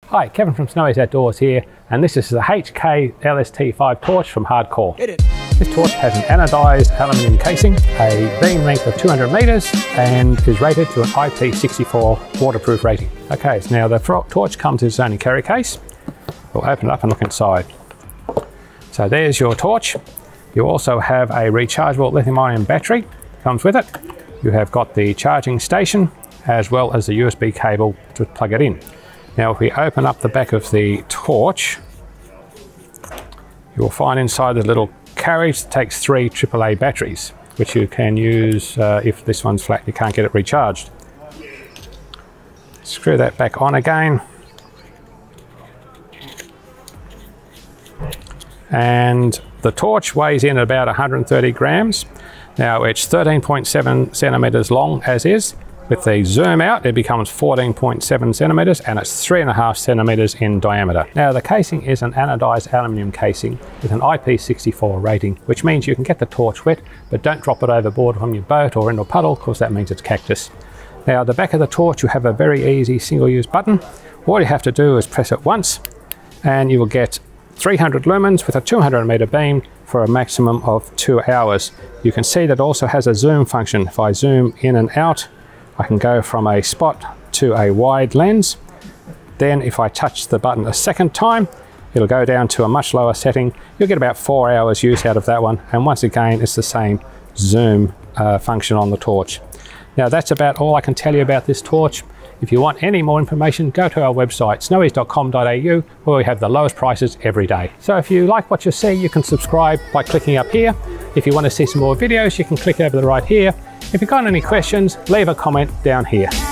Hi, Kevin from Snowy's Outdoors here, and this is the HK LST5 torch from Hard Korr. This torch has an anodized aluminium casing, a beam length of 200 meters, and is rated to an IP64 waterproof rating. Okay, so now the torch comes in its own carry case. We'll open it up and look inside. So there's your torch. You also have a rechargeable lithium-ion battery comes with it. You have got the charging station as well as the USB cable to plug it in. Now if we open up the back of the torch, you'll find inside the little carriage that takes 3 AAA batteries, which you can use if this one's flat, you can't get it recharged. Screw that back on again. And the torch weighs in at about 130 grams. Now it's 13.7 centimeters long as is. With the zoom out, it becomes 14.7 centimeters and it's 3.5 centimeters in diameter. Now the casing is an anodized aluminium casing with an IP64 rating, which means you can get the torch wet, but don't drop it overboard from your boat or into a puddle, because that means it's cactus. Now the back of the torch, you have a very easy single-use button. All you have to do is press it once and you will get 300 lumens with a 200 meter beam for a maximum of 2 hours. You can see that it also has a zoom function. If I zoom in and out, I can go from a spot to a wide lens. Then if I touch the button a second time, it'll go down to a much lower setting. You'll get about 4 hours use out of that one. And once again, it's the same zoom function on the torch. Now that's about all I can tell you about this torch. If you want any more information, go to our website, snowys.com.au, where we have the lowest prices every day. So if you like what you see, you can subscribe by clicking up here. If you want to see some more videos, you can click over the right here. If you've got any questions, leave a comment down here.